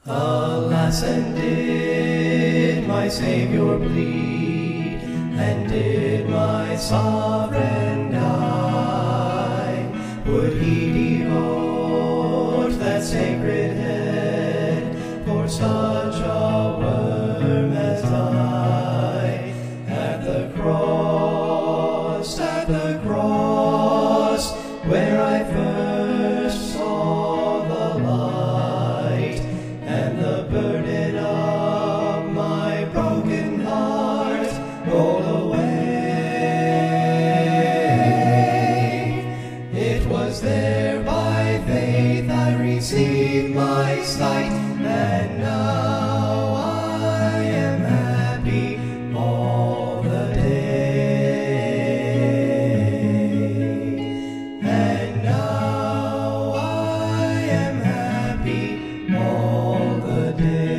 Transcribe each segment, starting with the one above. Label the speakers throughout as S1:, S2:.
S1: Alas, and did my Savior bleed, and did my Sovereign die? Would he devote that sacred head for such a worm as I? At the cross, where I first saw the light, and the burden of my broken heart roll away. It was there by faith I received my sight, and now I am happy all the day. And now I am happy all the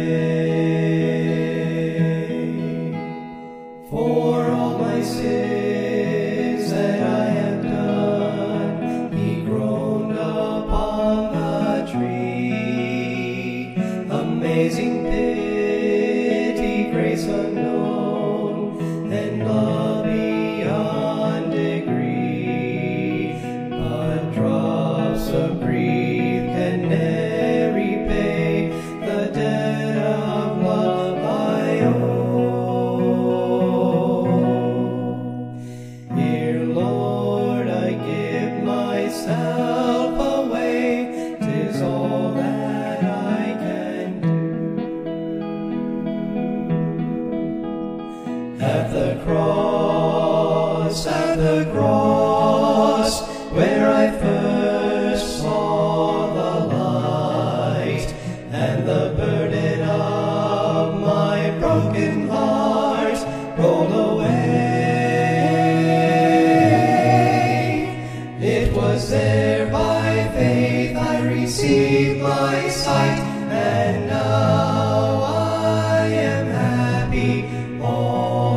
S1: day. For all my sins that I have done, he groaned upon the tree. Amazing pity, grace unknown, and love beyond degree. But drops of grief can ne'er repay the debt of love I owe. Here, Lord, I give myself away, 'tis all that I can do. At the cross, where I first saw the light, and the burden of my broken heart rolled away. It was there by faith I received my sight, and now I am happy all